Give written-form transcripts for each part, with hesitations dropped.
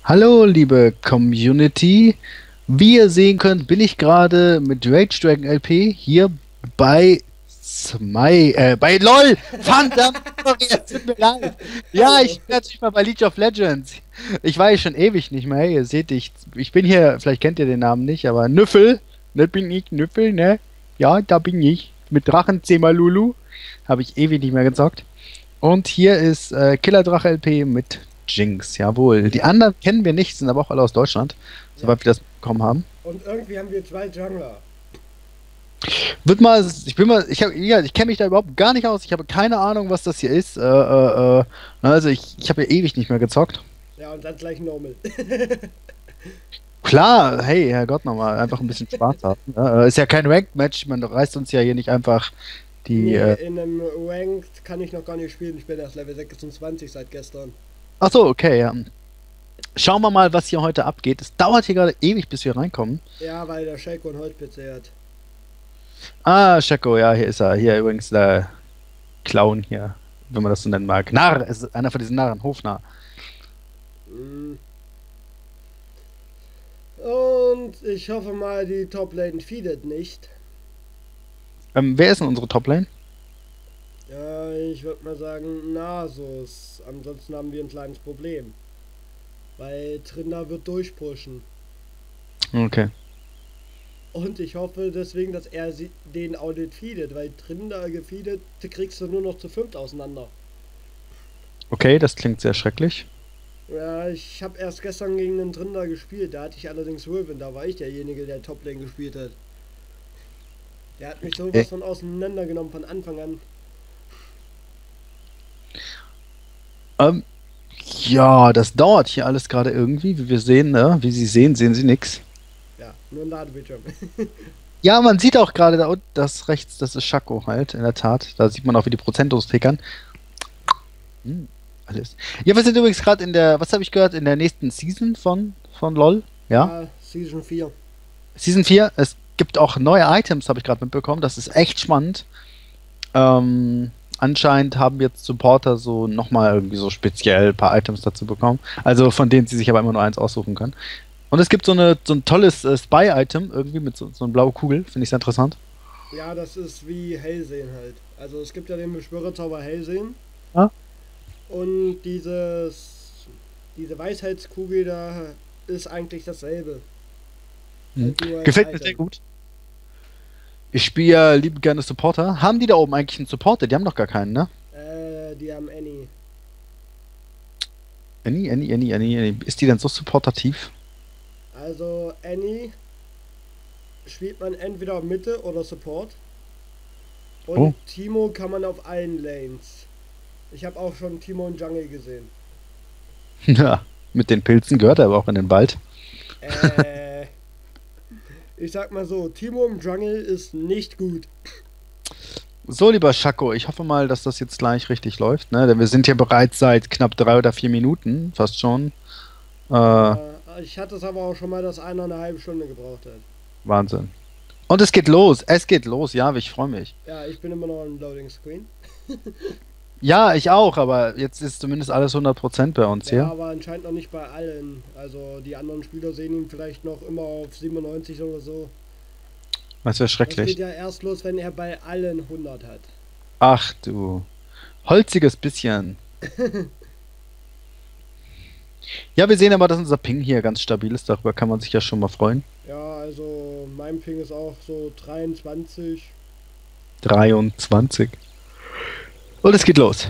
Hallo, liebe Community. Wie ihr sehen könnt, bin ich gerade mit Rage Dragon LP hier bei bei LOL! Verdammt, sorry, es tut mir leid. Ja, Hallo. ich bin natürlich mal bei League of Legends. Ich war hier schon ewig nicht mehr. Ihr seht, ich bin hier, vielleicht kennt ihr den Namen nicht, aber Nüffel, ne, bin ich, Nüffel, ne? Ja, da bin ich. Mit Drachen zehnmal Lulu. Habe ich ewig nicht mehr gezockt. Und hier ist Killer LP mit Jinx, jawohl. Die Ja, anderen kennen wir nicht, sind aber auch alle aus Deutschland, ja. soweit wir das bekommen haben. Und irgendwie haben wir zwei Jungler. Wird mal, ich bin mal, ich habe, ja, ich kenne mich da überhaupt gar nicht aus. Ich habe keine Ahnung, was das hier ist. Also ich habe ja ewig nicht mehr gezockt. Ja, und dann gleich Normal. Klar, hey, Herrgott nochmal, einfach ein bisschen Spaß haben. Ja, ist ja kein Ranked-Match, man reißt uns ja hier nicht einfach die. Nee, in einem Ranked kann ich noch gar nicht spielen. Ich bin erst Level 26 seit gestern. Ach so, okay, ja. Schauen wir mal, was hier heute abgeht. Es dauert hier gerade ewig, bis wir reinkommen. Ja, weil der Shaco einen Holz-PC hat. Ah, Schecko, ja, hier ist er. Hier übrigens der Clown hier, wenn man das so nennen mag. Narr, es ist einer von diesen Narren, Hofnarr. Mm. Und ich hoffe mal, die Top-Lane feedet nicht. Wer ist denn unsere Toplane? Ja, ich würde mal sagen Nasus. Ansonsten haben wir ein kleines Problem. Weil Trinder wird durchpushen. Okay. Und ich hoffe deswegen, dass er den Audit feedet, weil Trinder gefeedet kriegst du nur noch zu fünft auseinander. Okay, das klingt sehr schrecklich. Ja, ich habe erst gestern gegen einen Trinder gespielt, da hatte ich allerdings Riven, da war ich derjenige, der Toplane gespielt hat. Der hat mich Äh, sowas von auseinandergenommen von Anfang an. ähm, ja, das dauert hier alles gerade irgendwie, wie wir sehen, ne? Wie Sie sehen, sehen Sie nichts. Ja, nur ein Ladebildschirm. Ja, man sieht auch gerade da unten, das rechts, das ist Schako halt, in der Tat. Da sieht man auch, wie die Prozentos tickern. Hm, alles. Ja, wir sind übrigens gerade in der, was habe ich gehört, in der nächsten Season von LOL. Ja. Ja, Season 4. Season 4. Es gibt auch neue Items, habe ich gerade mitbekommen. Das ist echt spannend. Anscheinend haben jetzt Supporter so nochmal irgendwie so speziell ein paar Items dazu bekommen. Also von denen sie sich aber immer nur eins aussuchen können. Und es gibt so ein tolles Spy-Item irgendwie mit so einer blauen Kugel. Finde ich sehr interessant. Ja, das ist wie Hellsehen halt. Also es gibt ja den Beschwörerzauber Hellsehen Ja? und diese Weisheitskugel da ist eigentlich dasselbe. Mhm. Halt nur als Gefällt mir sehr Item. gut. Ich spiele ja lieb gerne Supporter. Haben die da oben eigentlich einen Supporter? Die haben doch gar keinen, ne? Die haben Annie. Annie. Ist die denn so supportativ? Also Annie spielt man entweder Mitte oder Support. Oh. Und Timo kann man auf allen Lanes. Ich habe auch schon Timo in Jungle gesehen. Ja. Mit den Pilzen gehört er aber auch in den Wald. Äh, ich sag mal so, Timo im Jungle ist nicht gut. So, lieber Schako, ich hoffe mal, dass das jetzt gleich richtig läuft, ne? Denn wir sind hier bereits seit knapp 3 oder 4 Minuten, fast schon. Äh, Ich hatte es aber auch schon mal, dass einer eine halbe Stunde gebraucht hat. Wahnsinn. Und es geht los. Es geht los. Ja, ich freue mich. Ja, ich bin immer noch im Loading Screen. Ja, ich auch, aber jetzt ist zumindest alles 100% bei uns Ja, hier. aber anscheinend noch nicht bei allen. Also die anderen Spieler sehen ihn vielleicht noch immer auf 97 oder so. Das wäre Das geht schrecklich. ja erst los, wenn er bei allen 100 hat. Ach du. Holziges bisschen. Ja, wir sehen aber, dass unser Ping hier ganz stabil ist. Darüber kann man sich ja schon mal freuen. Ja, also mein Ping ist auch so 23. 23. Und es geht los.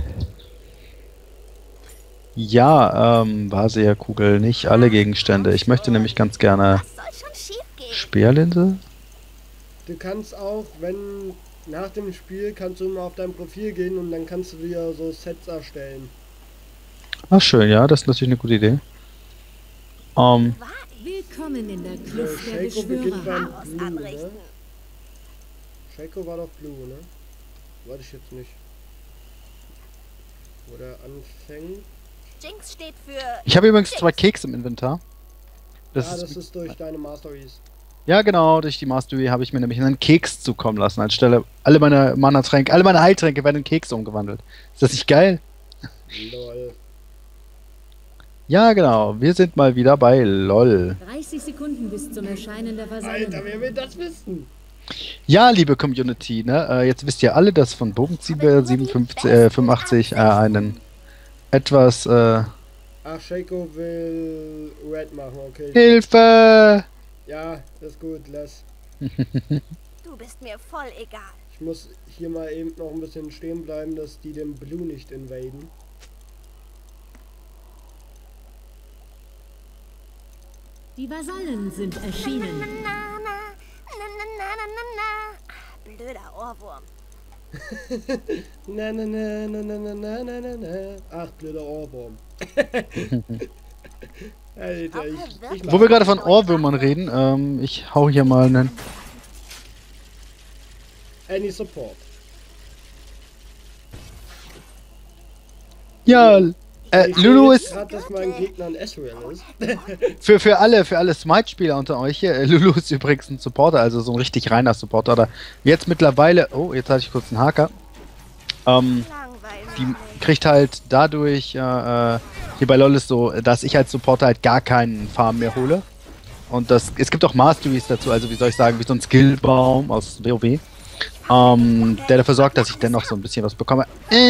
Ja, Vasea-Kugel, nicht alle Gegenstände. Ich möchte nämlich ganz gerne Was soll schon schiefgehen? Speerlinse. Du kannst auch, wenn nach dem Spiel, kannst du immer auf dein Profil gehen und dann kannst du dir so Sets erstellen. Ach schön, ja, das ist natürlich eine gute Idee. Ähm, Willkommen in der So, Kluft der Shaco beginnt Beschwörer. beim Chaos Blue, ne? anrichten. Shaco war doch Blue, ne? Weiß ich jetzt nicht. Wo der anfängt. Jinx steht für... Ich habe übrigens 2 Kekse im Inventar. Das Ja, ist, das ist durch deine Masteries. ja, genau, durch die Mastery habe ich mir nämlich einen Keks zukommen lassen. Anstelle alle meine Mana-Tränke, alle meine Heiltränke werden in Kekse umgewandelt. Ist das nicht geil? Lol. Ja, genau. Wir sind mal wieder bei LOL. 30 Sekunden bis zum Erscheinen der Vasallen. Alter, wer will das wissen? Ja, liebe Community, ne? Jetzt wisst ihr alle, dass von Bogenzieher 85 einen etwas Ach, Shaco will Red machen, okay. Hilfe! Ja, ist gut, lass. Du bist mir voll egal. Ich muss hier mal eben noch ein bisschen stehen bleiben, dass die den Blue nicht invaden. Die Vasallen sind erschienen. Na, na, na, na, na, na, na, na. Blöder Ohrwurm. Na na na na na na na na na na. Ach, blöder Ohrwurm. Alter, ich Wo wir gerade von Ohrwürmern reden, ich hau hier mal einen. Any support. Ja, Ich Lulu sehe ist gerade, dass mein Gegner ein Ezreal ist. für alle Smite-Spieler unter euch hier. Lulu ist übrigens ein Supporter, also so ein richtig reiner Supporter. Oder jetzt mittlerweile, oh, jetzt hatte ich kurz einen Haker. Die kriegt halt dadurch, hier bei LoL ist so, dass ich als Supporter halt gar keinen Farm mehr hole. Und es gibt auch Masteries dazu, also wie soll ich sagen, wie so ein Skillbaum aus WoW. Der dafür sorgt, dass ich dennoch so ein bisschen was bekomme.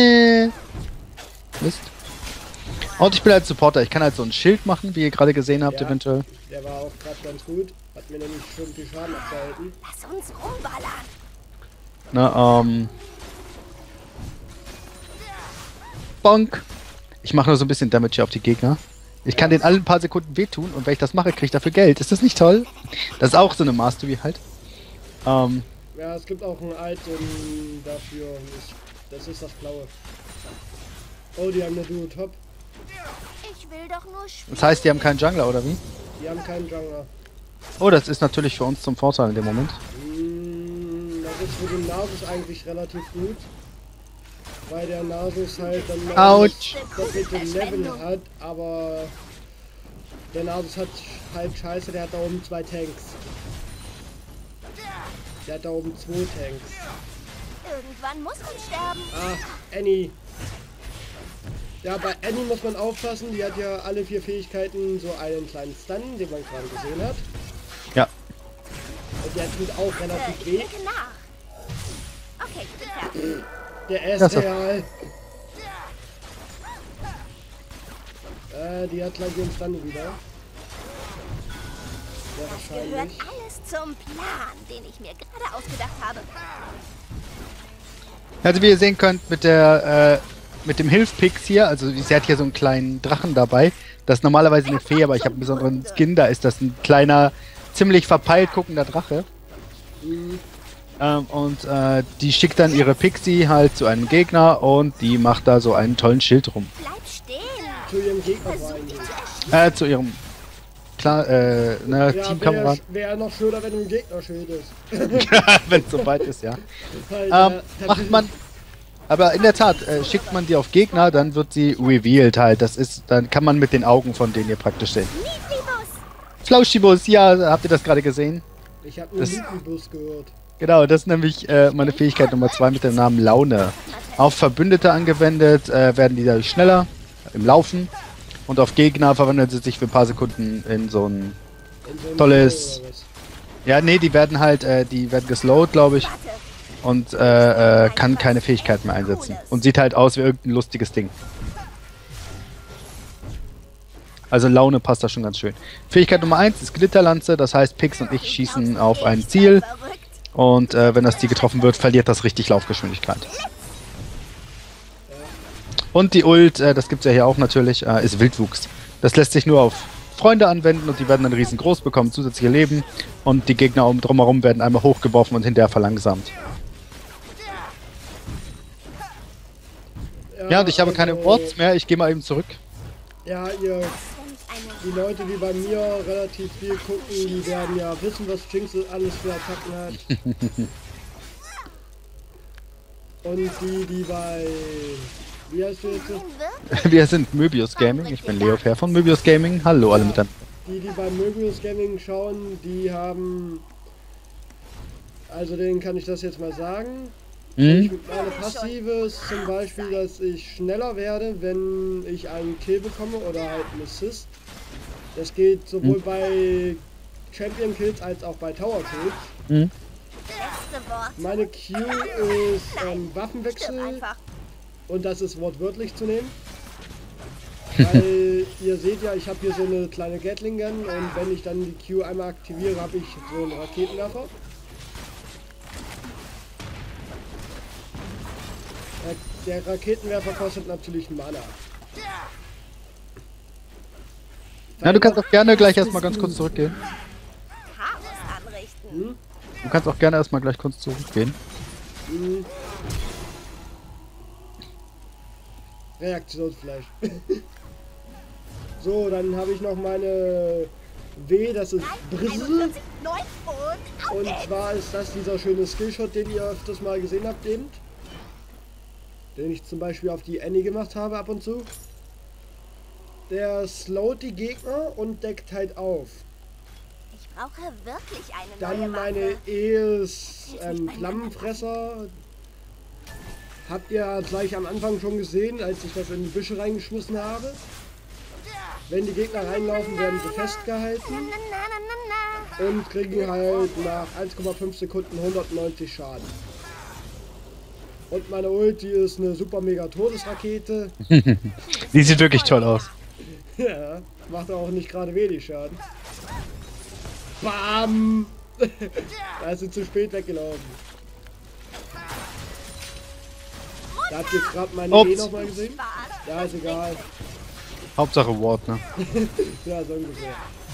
Mist. Und ich bin als Supporter, ich kann halt so ein Schild machen, wie ihr gerade gesehen habt, Ja. eventuell. Der war auch gerade ganz gut. Hat mir nämlich schon viel Schaden abgehalten. Lass uns rumballern. Na, Bonk. Ich mache nur so ein bisschen Damage hier auf die Gegner. Ich kann den alle ein paar Sekunden wehtun und wenn ich das mache, kriege ich dafür Geld. Ist das nicht toll? Das ist auch so eine Mastery halt. Ja, es gibt auch ein Item dafür. Das ist das blaue. Oh, die haben eine Duo Top. Ich will doch nur spielen. Das heißt, die haben keinen Jungler, oder wie? Die haben keinen Jungler. Oh, das ist natürlich für uns zum Vorteil in dem Moment. Das ist für den Nasus eigentlich relativ gut. Weil der Nasus halt dann Autsch. das doppelte Level hat, aber der Nasus hat halt scheiße, der hat da oben 2 Tanks. Der hat da oben 2 Tanks. Irgendwann muss man sterben. Ah, Annie. Ja, bei Annie muss man aufpassen, die hat ja alle 4 Fähigkeiten so einen kleinen Stun, den man gerade gesehen hat. Ja. Und der tut auch relativ Ich weh. denke nach. Okay, ich bin fertig. Der ist Das ist- real. Die hat gleich den Stun wieder. Ja, Das gehört wahrscheinlich. alles zum Plan, den ich mir gerade ausgedacht habe. Also wie ihr sehen könnt, mit dem Hilfpix hier, also sie hat hier so einen kleinen Drachen dabei. Das ist normalerweise eine Fee, aber ich habe einen besonderen Skin, da ist das ein kleiner, ziemlich verpeilt guckender Drache. Die schickt dann ihre Pixie halt zu einem Gegner und die macht da so einen tollen Schild rum. Bleib stehen. Zu ihrem Gegner Versuch rein. dich zu erschießen. Zu ihrem Ja, Teamkamerad, wäre noch schöner, wenn du ein Gegnerschild ist. wenn es soweit ist, ja. Halt, Macht man. Aber in der Tat, schickt man die auf Gegner, dann wird sie revealed halt. Dann kann man mit den Augen von denen hier praktisch sehen. Niedribus. Flauschibus, ja, habt ihr das gerade gesehen? Ich habe nur das- Liebenbus gehört. Genau, das ist nämlich meine Fähigkeit Nummer 2 mit dem Namen Laune. Auf Verbündete angewendet werden die dadurch schneller im Laufen und auf Gegner verwandeln sie sich für ein paar Sekunden in so ein... In so einem Tolles- Video oder was. Ja, nee, die werden geslowt, glaube ich, Warte. und kann keine Fähigkeiten mehr einsetzen. Und sieht halt aus wie irgendein lustiges Ding. Also Laune passt da schon ganz schön. Fähigkeit Nummer 1 ist Glitterlanze, das heißt Pix und ich schießen auf ein Ziel. Verrückt. Und wenn das Ziel getroffen wird, verliert das richtig Laufgeschwindigkeit. Und die Ult, das gibt's ja hier auch natürlich, ist Wildwuchs. Das lässt sich nur auf Freunde anwenden und die werden dann riesengroß, bekommen zusätzliche Leben und die Gegner drumherum werden einmal hochgeworfen und hinterher verlangsamt. Ja, und ich habe keine also, Worts mehr, ich gehe mal eben zurück. Ja, Wenn ich eine die Leute, die bei mir relativ viel gucken, die werden ja wissen, was Jinx alles für Attacken hat. Und die bei... Wie heißt du jetzt? wird, Wir sind Möbius Gaming, ich bin Leo Fair von Möbius Gaming. Hallo alle miteinander. Die bei Möbius Gaming schauen, die haben... Also denen kann ich das jetzt mal sagen. Hm? Meine Passive ist zum Beispiel, dass ich schneller werde, wenn ich einen Kill bekomme oder halt einen Assist. Das geht sowohl bei Champion Kills als auch bei Tower Kills. Hm? Letzte Wort. Meine Q ist Stimmt Waffenwechsel einfach. und das ist wortwörtlich zu nehmen. Weil ihr seht ja, ich habe hier so eine kleine Gatling Gun und wenn ich dann die Q einmal aktiviere, habe ich so einen Raketenwerfer. Der Raketenwerfer kostet natürlich Mana. Ja, du kannst auch gerne gleich erstmal ganz kurz zurückgehen. Chaos anrichten. Du kannst auch gerne erstmal gleich kurz zurückgehen. Reaktionsfleisch. So, dann habe ich noch meine W, das ist Brizzle. 41, 9 und Und zwar ist das dieser schöne Skillshot, den ihr öfters mal gesehen habt eben. Den ich zum Beispiel auf die Annie gemacht habe ab und zu. Der slowt die Gegner und deckt halt auf. ich brauche wirklich eine Dann neue meine Waffe. E ist Flammenfresser. Habt ihr gleich am Anfang schon gesehen, als ich das in die Büsche reingeschmissen habe. Wenn die Gegner reinlaufen, werden sie festgehalten Na, na, na, na, na. und kriegen halt nach 1,5 Sekunden 190 Schaden. Und meine Ulti ist eine super mega Todesrakete. Die sieht wirklich toll aus. Ja, macht auch nicht gerade wenig Schaden. Bam! Da ist sie zu spät weggelaufen. Da habt ihr gerade meine Ups. E nochmal gesehen? Ja, ist egal. Hauptsache Ward, ne? Ja, so ungefähr.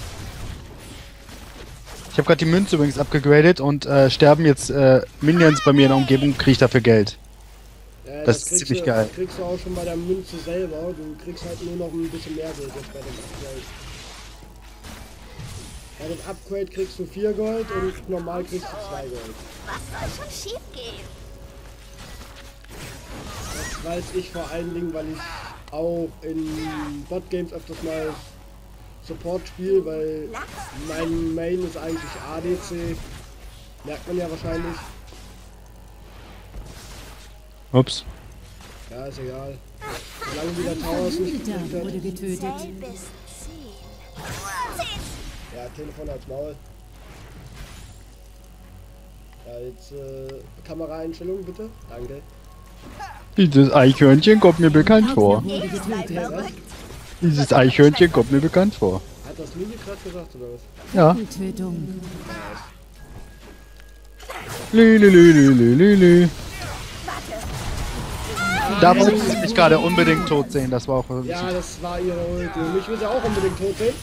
Ich habe gerade die Münze übrigens abgegradet und sterben jetzt Minions bei mir in der Umgebung, kriege ich dafür Geld. Ja, Das ist kriegst ziemlich du, geil. Kriegst du auch schon bei der Münze selber. Du kriegst halt nur noch ein bisschen mehr Geld jetzt bei dem Upgrade. Bei dem Upgrade kriegst du 4 Gold und normal kriegst du 2 Gold. Was soll schon schief gehen? Das weiß ich vor allen Dingen, weil ich auch in Bot-Games öfters mal Support spiele, weil mein Main ist eigentlich ADC. Merkt man ja wahrscheinlich. Ups. Ja, ist egal. Solange wieder Towers nicht Ritter gekriegt wurde hat. getötet. Zähl bis 10. 10. Ja, Telefon als Maul. Ja, jetzt Kameraeinstellung bitte. Danke. Dieses Eichhörnchen kommt mir bekannt vor. Wurde Ihr seid getötet. verrückt. Dieses Eichhörnchen kommt mir bekannt vor. Hat das Lili gerade gesagt oder was? Ja. Tötung. Lü. Da wollte ich mich gerade unbedingt tot sehen, das war auch Ja, das war ihre Ulti. Und mich will sie auch unbedingt tot sehen.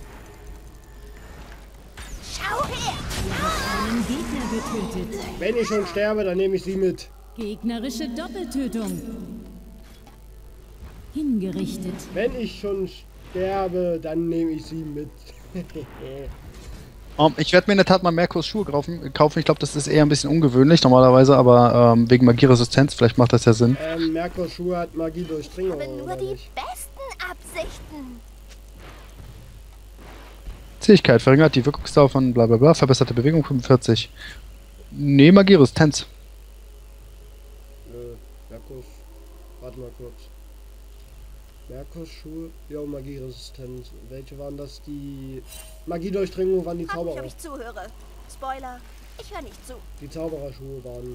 Schau her. Einen Gegner getötet. Wenn ich schon sterbe, dann nehme ich sie mit. Gegnerische Doppeltötung. Hingerichtet. Wenn ich schon sterbe, dann nehme ich sie mit. Ich werde mir in der Tat mal Merkurs Schuhe kaufen. Ich glaube, das ist eher ein bisschen ungewöhnlich normalerweise, aber wegen Magieresistenz, vielleicht macht das ja Sinn. Merkur Schuhe hat Magie durchdringung. Aber nur oder die nicht? besten Absichten. Zähigkeit verringert die Wirkungsdauer von bla bla bla, verbesserte Bewegung 45. Nee, Magieresistenz. Merkur. Warte mal kurz. Merkur Schuhe. Ja, Magieresistenz. Welche waren das? Die Magiedurchdringung waren die Frag mich, ob Zauberer. ich zuhöre. Spoiler. Ich höre nicht zu. Die Zaubererschuhe waren.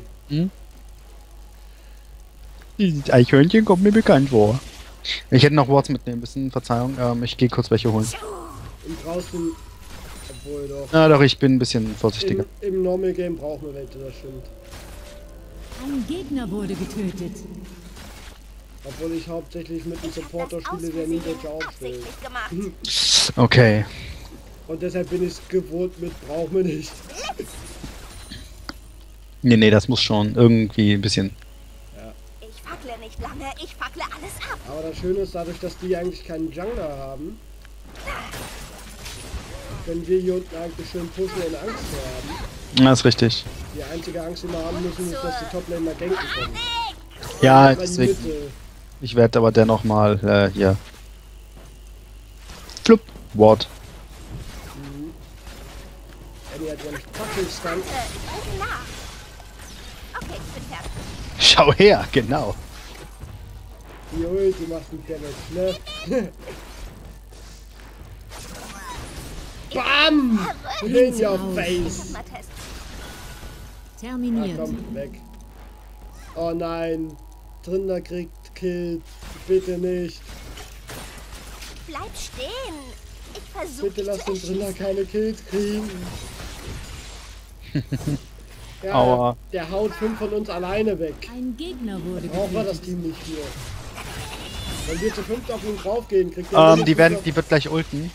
Dieses Eichhörnchen kommt mir bekannt vor. Ich hätte noch Wards mitnehmen müssen, Verzeihung. Ich gehe kurz welche holen. Und draußen. Obwohl doch. Ja, doch, ich bin ein bisschen vorsichtiger. Im Normal Game braucht man welche, das stimmt. Ein Gegner wurde getötet. Obwohl ich hauptsächlich mit einem Ich hab Supporter das aus spiele, der nie Versehen welche aufstellt. absichtlich gemacht. Okay. Und deshalb bin ich es gewohnt mit, braucht man nicht. Nee, das muss schon irgendwie ein bisschen. Ich fackle nicht lange. Ich fackle alles ab. Aber das Schöne ist, dadurch, dass die eigentlich keinen Jungler haben, können wir hier unten eigentlich schön pushen und Angst vor haben. Das ist richtig. Die einzige Angst, die wir haben müssen, ist, dass die Toplaner ganken können. Ja, Aber die deswegen. Mitte, Ich werde aber dennoch mal hier. Flup. Ward. Annie hat ja nicht fucking Stunt. Ich denke nach. Okay, ich bin fertig. Schau her, genau. Die Ulti macht einen Damage, ne? Bam! In your face! Mal testen. Ah, Terminiert. komm, weg. Oh nein. Trinder kriegt Kill. Bitte nicht. Bleib stehen. Ich versuche Bitte lass den Trinder keine Kills kriegen. Ja, Aua. der haut 5 von uns alleine weg. Ein Gegner wurde Brauchen wir das getötet. Team nicht für. Wenn wir zu 5 auf ihn draufgehen, kriegt er Die wird gleich ulten.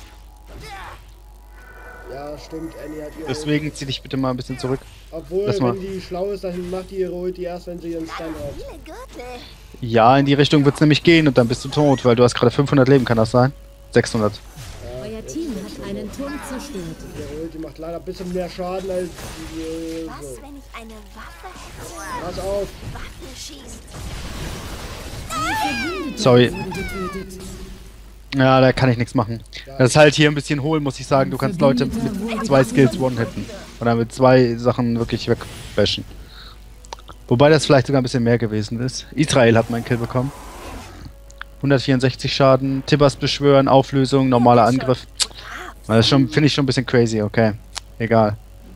Ja, stimmt, Annie hat ihre Deswegen zieh dich bitte mal ein bisschen zurück. Obwohl, lass mal. wenn die schlau ist, dann macht die ihre Ulti erst, wenn sie ihren Stun hat. viele Gürtel. Ja, in die Richtung wird's nämlich gehen und dann bist du tot, weil du hast gerade 500 Leben, kann das sein? 600. Euer Team hat einen Turm zerstört. Die Ulti macht leider ein bisschen mehr Schaden als die. Was, So. wenn ich eine Waffe hätte? Pass auf. Waffen schießt. Verbündeter Sorry. wurde getötet. Ja, da kann ich nichts machen. Das ist halt hier ein bisschen hohl, muss ich sagen. Du kannst Leute mit 2 Skills one-hitten. Oder mit 2 Sachen wirklich wegbashen. Wobei das vielleicht sogar ein bisschen mehr gewesen ist. Israel hat meinen Kill bekommen. 164 Schaden, Tibbers beschwören, Auflösung, normaler Angriff. Das ist schon, finde ich schon ein bisschen crazy, okay. Egal.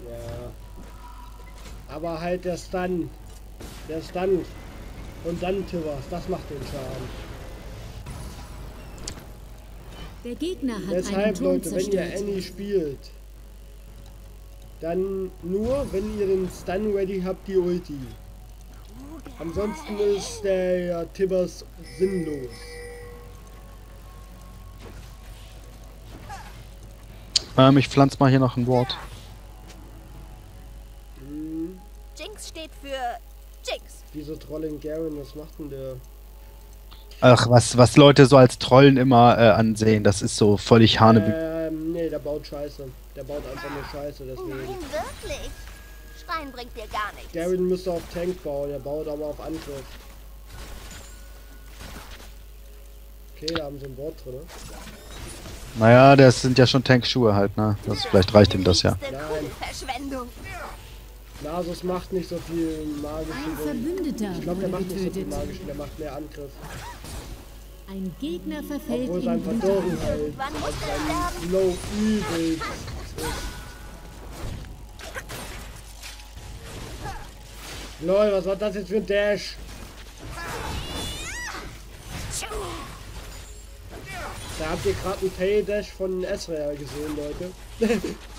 Ja. Aber halt der Stun. Der Stun. Und dann Tibbers. Das macht den Schaden. Der Gegner hat einen Deshalb, Turm Leute, wenn ihr zerstört. Annie spielt, dann nur, wenn ihr den Stun ready habt, die Ulti. Ansonsten ist der Tibbers sinnlos. Ich pflanze mal hier noch ein Wort. Jinx steht für Jinx. Diese Trolling Garen, was macht denn der? Ach, was Leute so als Trollen immer ansehen, das ist so völlig Hanebüchen. Nee, der baut Scheiße. Der baut einfach nur Scheiße, deswegen. Nein, wirklich. Schreien bringt dir gar nichts. Garen müsste auf Tank bauen, der baut aber auf Angriff. Okay, da haben sie ein Wort drin. Naja, das sind ja schon Tankschuhe halt, ne? Vielleicht reicht ihm das ja. Nächste Kuhverschwendung. Nasus macht nicht so viel Ein magischen Wunden. Verbündeter Ich glaube, der wurde macht nicht so viel getötet. magischen, der macht mehr Angriff. Ein Gegner verfällt Obwohl in sein Verdorren halt Wann muss er sterben? low übel ist. Lol, was war das jetzt für ein Dash? Da habt ihr gerade einen Tail-Dash von Ezreal gesehen, Leute.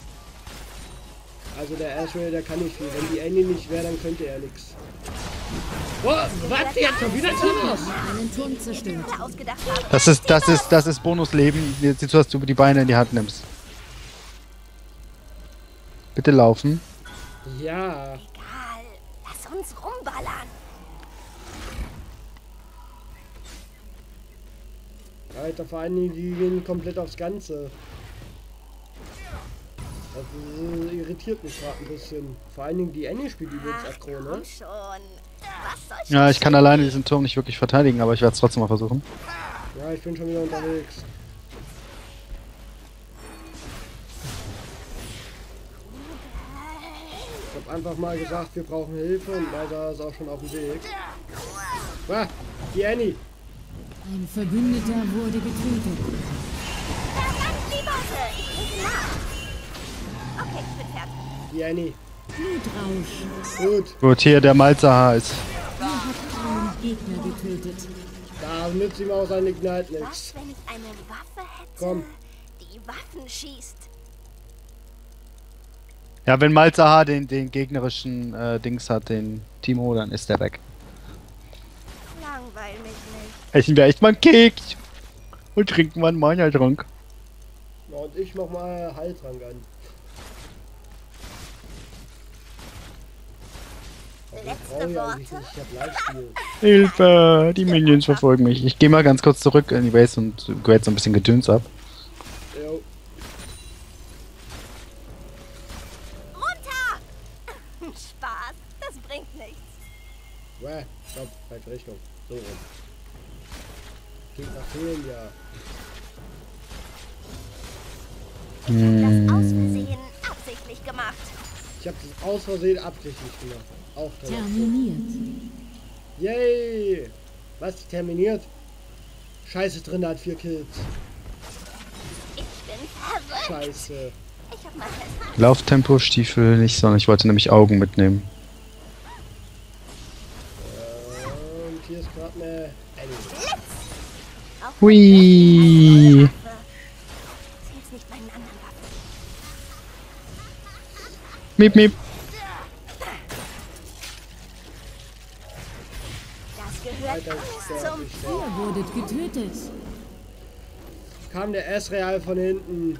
Also der Ezreal, der kann nicht viel. Wenn die Annie nicht wäre, dann könnte er nichts. Oh, was? Jetzt schon wieder Tibbers? einen Turm zerstört. Alle ausgedacht haben. Das ist Bonusleben, jetzt siehst du, dass du die Beine in die Hand nimmst. Bitte laufen. Ja. Egal. Lass uns rumballern. Alter, vor allen Dingen, die gehen komplett aufs Ganze. Das irritiert mich gerade ein bisschen. Vor allen Dingen die Annie spielt übrigens Ach, aggro, ne? komm schon. Was soll ich Ja, ich kann alleine diesen Turm nicht wirklich verteidigen, aber ich werde es trotzdem mal versuchen. Ja, ich bin schon wieder unterwegs. Ich hab einfach mal gesagt, wir brauchen Hilfe und leider ist auch schon auf dem Weg. Ah, die Annie! Ein Verbündeter wurde getötet. Verdammt, die Waffe. Ich lege nach. Okay, ich bin fertig. Die Annie. Blutrausch. Gut, Gut, hier der Malzerhaar ist. Ihr habt einen Gegner getötet. da nützt ihm auch sein Ignite nichts. Was, wenn ich eine Waffe hätte, Komm. die Waffen schießt? Ja, wenn Malzerhaar den gegnerischen Dings hat, den Timo, dann ist der weg. Langweil mich nicht. Essen wir echt mal einen Keks. Und trinken wir einen Maniertrunk. Ja, und ich mach mal Heiltrank an. Also ich brauche ja eigentlich nicht, ich hab Lifesteal. Hilfe, die Minions verfolgen mich. Ich gehe mal ganz kurz zurück in die Base und grade so ein bisschen Gedöns ab. Jo. Runter! Spaß, das bringt nichts. Wäh, stopp, falsche Richtung. So rum. Gegner fehlen ja. Das aus Versehen absichtlich gemacht. Ich habe das aus Versehen absichtlich gemacht. Auch toll. Terminiert. Yay! Was? Terminiert? Scheiße, drin hat 4 Kills. Ich bin verrückt. Scheiße. Ich hab mal fest. Lauftempo, Stiefel nicht, sondern ich wollte nämlich Augen mitnehmen. Und hier ist gerade eine Enemy. Auch Hui. Waffe. Zählt's nicht meinen anderen Waffen. Miep, miep. Das gehört Alter, alles sterb zum ich. Ihr wurdet getötet. Kam der S-Real von hinten.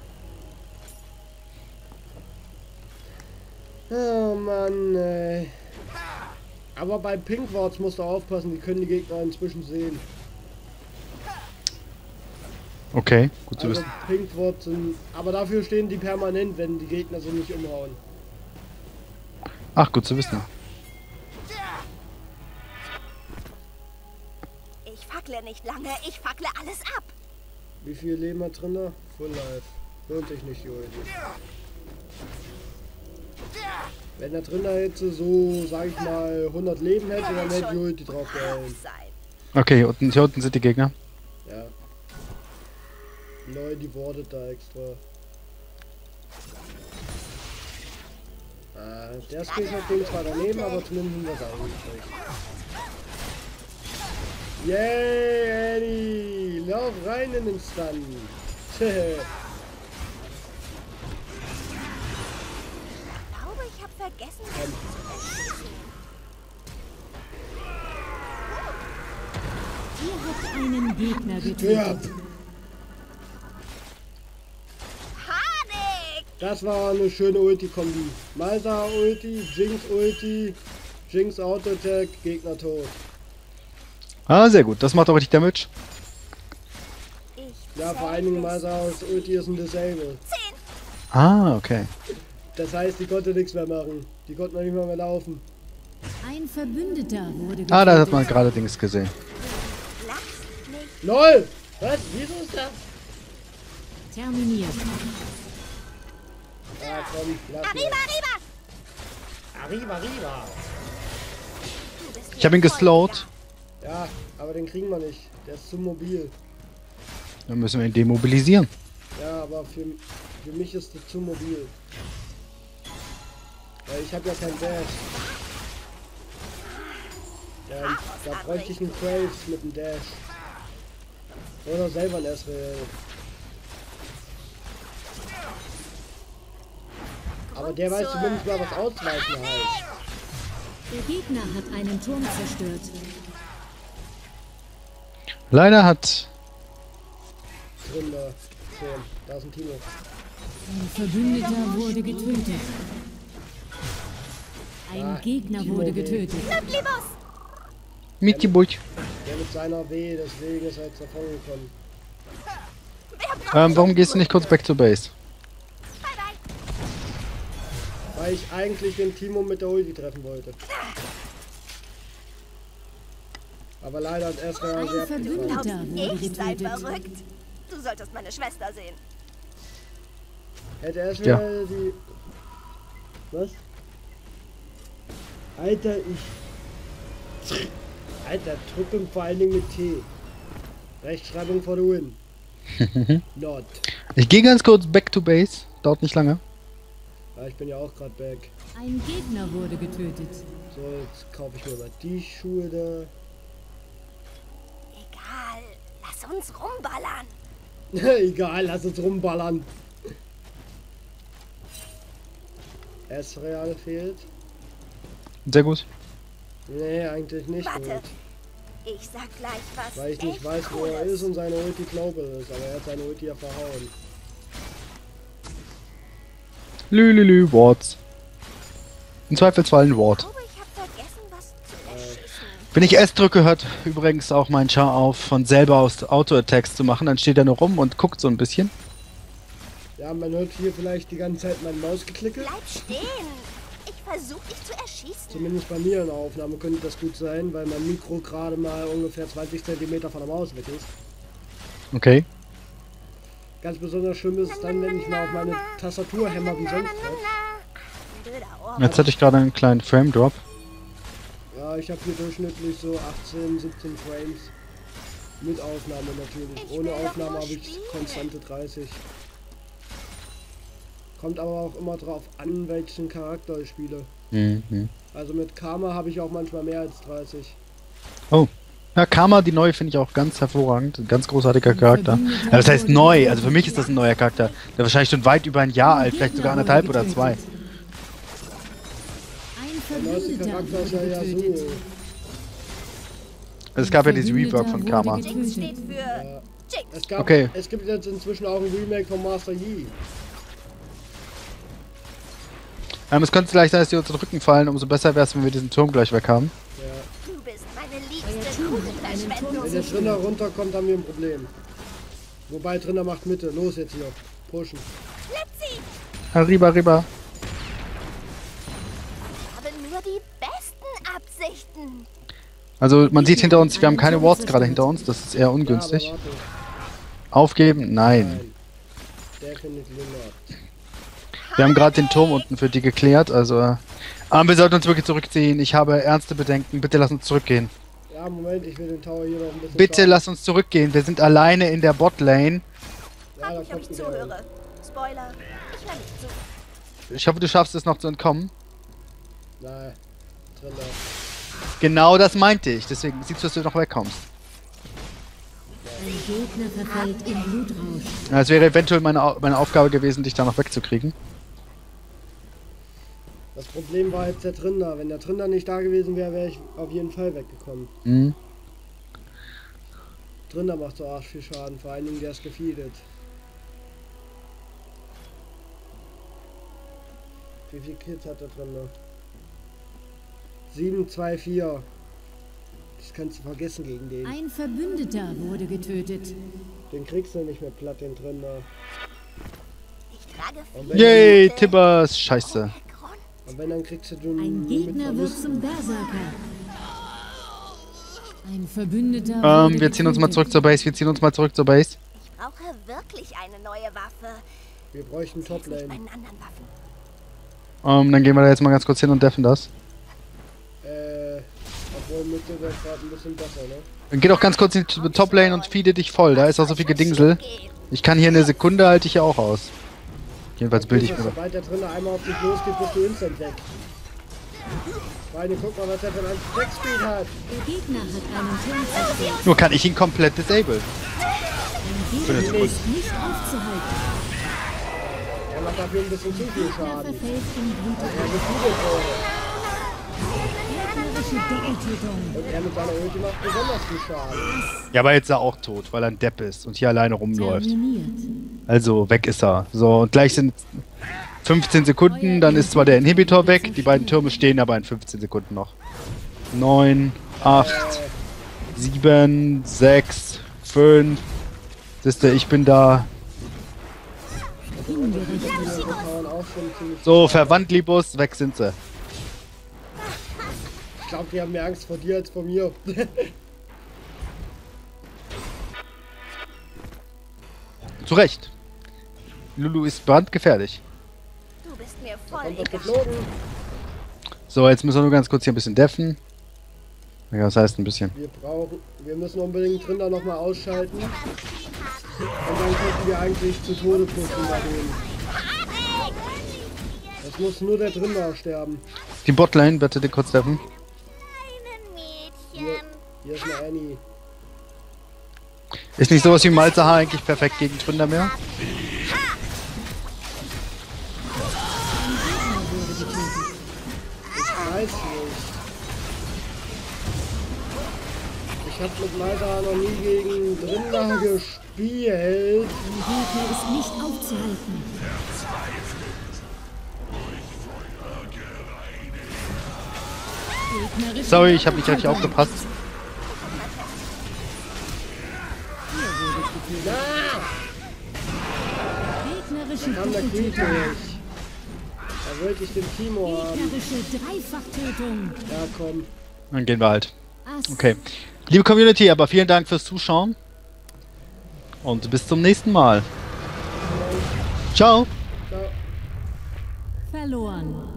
Oh Mann, ey. Aber bei Pinkwards musst du aufpassen, die können die Gegner inzwischen sehen. Okay, gut zu Also wissen. Pinkwards sind. Aber dafür stehen die permanent, wenn die Gegner sie nicht umhauen. Ach, gut zu wissen. Ich fackle nicht lange, ich fackle alles ab. Wie viel Leben hat drin da? Full Life. Lohnt sich nicht, die Ulti. Wenn der drin da jetzt so, sag ich mal, 100 Leben hätte, dann hätte die Ulti drauf gehalten. Sein. Okay, hier unten sind die Gegner. Ja. Leute, die wartet da extra. Der Screenshot-Ding zwar daneben, aber zumindest was eingekriegt. Yay, Eddie! Lauf rein in den Stun! Ich glaube, ich habe vergessen, mich zu erschießen. Ihr habt einen Gegner Ja, getötet. Panik! das war eine schöne Ulti-Kombi. Malsa Ulti, Jinx Ulti, Jinx Auto-Attack, Gegner tot. Ah, sehr gut. Das macht auch richtig Damage. Ich Ja, vor allen Dingen Malsa's Ulti ist ein Disable. 10. Ah, okay. Das heißt, die konnte nichts mehr machen. Die konnte noch nicht mal mehr laufen. Ein Verbündeter wurde getötet. Ah, da hat man gerade Dings gesehen. Lass mich. LOL! Was? Wieso ist das? Terminiert. Ah, komm, lass Arriba, mal. arriba! Arriba. Du bist Ich habe ihn mir geslowt. Ja, aber den kriegen wir nicht. Der ist zu mobil. Dann müssen wir ihn demobilisieren. Ja, aber für mich ist der zu mobil. Weil ich habe ja kein Dash. Da bräuchte ich einen Graves mit dem Dash. Oder selber ein SRL. Aber der weiß zumindest mal, was ausweichen heißt. Der Gegner hat einen Turm zerstört. Leider hat... Drin da. So, da ist ein Timo. Ein Verbündeter wurde getötet. Ein Ah, Gegner Timo wurde W. getötet. Lieblibus! Mit die Butt. Der mit seiner W, deswegen ist er jetzt davon gekommen. Wer braucht Warum gehst du nicht kurz back to base? Bye, bye! Weil ich eigentlich den Timo mit der Ulti treffen wollte. Aber leider hat Ezra Ein sehr abgefallen. Verbündeter wurde Ich sei getötet. verrückt. Du solltest meine Schwester sehen. Hätte Ezra Ja. die... Was? Alter, Alter, drücken vor allen Dingen mit T. Rechtschreibung for the win. Not. Ich gehe ganz kurz back to base. Dauert nicht lange. Ja, ich bin ja auch gerade back. Ein Gegner wurde getötet. So, jetzt kaufe ich mir mal die Schuhe da. Egal. Lass uns rumballern. Egal, lass uns rumballern. S-Real fehlt. Sehr gut. Nee, eigentlich nicht. Warte. Gut. Ich sag gleich was. Weil ich nicht echt weiß, wo er Cooles. ist und seine Ulti glaube ist. Aber er hat seine Ulti ja verhauen. Lülülü, Wards. Im Zweifelsfall ein Ward. Ich glaube, ich habe vergessen, was zu erschießen. Wenn ich S drücke, hört übrigens auch mein Char auf, von selber aus Auto-Attacks zu machen. Dann steht er nur rum und guckt so ein bisschen. Ja, man hört hier vielleicht die ganze Zeit mein Mausgeklicke. Bleib stehen. Ich versuche dich zu erschießen. Zumindest bei mir in der Aufnahme könnte das gut sein, weil mein Mikro gerade mal ungefähr 20 cm von der Maus weg ist. Okay. Ganz besonders schlimm ist es dann, wenn ich mal auf meine Tastatur hämmer wie sonst was. Blöder Ohr. Jetzt hatte ich gerade einen kleinen Frame-Drop. Ja, Ja, ich habe hier durchschnittlich so 18, 17 Frames. Mit Aufnahme natürlich. Ich Ohne will doch Aufnahme nur habe ich spielen. konstante 30. Kommt aber auch immer drauf an, welchen Charakter ich spiele. Mhm. Also mit Karma habe ich auch manchmal mehr als 30. Oh. Ja, Karma, die neue, finde ich auch ganz hervorragend. Ein ganz großartiger Charakter. Ja, das heißt neu. Also für mich ist das ein neuer Charakter. Der wahrscheinlich schon weit über ein Jahr alt, vielleicht sogar 1,5 oder 2. Ein Der neueste Verbündeter Charakter ist ja wurde getötet. Yasuo. Es gab ja dieses Rework von Karma. Jinx steht für Jinx. Okay. Es gibt jetzt inzwischen auch ein Remake von Master Yi. Es könnte vielleicht sein, dass die uns in den Rücken fallen. Umso besser wäre es, wenn wir diesen Turm gleich weg haben. Ja. Du bist meine Euer liebste Team gute hat einen Turm Verschwendung. Wenn der Trainer runterkommt, haben wir ein Problem. Wobei Trainer macht Mitte. Los jetzt hier. Pushen. Letzi! Arriba, arriba. Ich habe nur die besten Absichten. Also man sieht hinter uns, wir haben keine Wards gerade hinter uns. Das ist eher ungünstig. Ja, aber warte. Aufgeben? Nein. Nein. Definitiv not. Wir haben gerade den Turm unten für die geklärt. Also, aber wir sollten uns wirklich zurückziehen. Ich habe ernste Bedenken. Bitte lass uns zurückgehen. Ja, Moment, ich will den Tower hier noch ein bisschen Bitte schauen. lass uns zurückgehen. Wir sind alleine in der Botlane. Ja, da Frag mich, ob kommt ich ein zuhöre. Spoiler, ich höre nicht zu. Ich hoffe, du schaffst es noch zu entkommen. Nein. Trainer. Genau das meinte ich. Deswegen siehst du, dass du noch wegkommst. Ein Gegner verfällt in Blutrausch. Ja, es wäre eventuell meine Aufgabe gewesen, dich da noch wegzukriegen. Das Problem war jetzt der Trinder. Wenn der Trinder nicht da gewesen wäre, wäre ich auf jeden Fall weggekommen. Mhm. Trinder macht so arsch viel Schaden, vor allen Dingen der ist gefeedet. Wie viele Kills hat der Trinder? 7, 2, 4. Das kannst du vergessen gegen den. Ein Verbündeter wurde getötet. Den kriegst du nicht mehr platt, den Trinder. Ich trage Und viel wenn, Yay, Tibbers. Scheiße. Grund. und wenn dann kriegst du den Ein mit Gegner wird Verlusten. zum Berserker. Ein Verbündeter wurde Wir ziehen uns mal zurück zur Base. Wir ziehen uns mal zurück zur Base. Ich brauche wirklich eine neue Waffe. Wir bräuchten Hilf nicht Toplane. meinen anderen Waffen. Dann gehen wir da jetzt mal ganz kurz hin und deffen das. Obwohl Mitte wäre gerade ein bisschen besser, ne? Dann geh doch ganz kurz in die Toplane und feede dich voll. Da ist auch so viel Gedingsel. Gehen. Ich kann hier eine Sekunde, halte ich ja auch aus. Jedenfalls bilde ich mir. Sobald der Trinder einmal auf dich losgeht, bist du instant weg. Freunde, guck mal, was er für einen Attack-Speed hat. Der Gegner hat einen Turm zerstört. Nur kann ich ihn komplett disablen. Ein Gegner ist nicht aufzuhalten. Er macht dafür ein bisschen zu viel Gegner Schaden. verfällt in Blutrausch. Er gefeedet wurde. Gegnerische Doppeltötung. Und er mit seiner Ulti macht besonders viel Schaden. Ja, aber jetzt ist er auch tot, weil er ein Depp ist und hier alleine rumläuft. Terminiert. Also, weg ist er. So, und gleich sind 15 Sekunden, dann ist zwar der Inhibitor weg, die beiden Türme stehen aber in 15 Sekunden noch. 9, 8, 7, 6, 5. Siehste, ich bin da. Die Powern auch schon ziemlich. So, Verwandlibus, weg sind sie. Ich glaube, die haben mehr Angst vor dir als vor mir. Zu Recht. Lulu ist brandgefährlich. Du bist mir voll Und das egal. geflogen. So, jetzt müssen wir nur ganz kurz hier ein bisschen deffen. Ja, was heißt ein bisschen? Wir müssen unbedingt Trinder nochmal ausschalten. Und dann könnten wir eigentlich zu Tode pushen bei denen. Es muss nur der Trinder sterben. Die Botlane, bitte den kurz deffen. Hier, hier ist eine Annie. Ist nicht sowas wie Malzahar eigentlich perfekt gegen Tründermeer? Ich weiß nicht. Ich habe mit Malta noch nie gegen Trinder gespielt. Ein Gegner ist nicht aufzuhalten. Gegnerische Sorry, ich habe nicht richtig aufgepasst. Gegnerische Kam der Krieg Doppeltötung. durch. Da wollte ich den Timo haben. Gegnerische Dreifachtötung. Ja, komm. Dann gehen wir halt. Ass. Okay. Liebe Community, aber vielen Dank fürs Zuschauen. Und bis zum nächsten Mal. Ciao. Ciao. Verloren.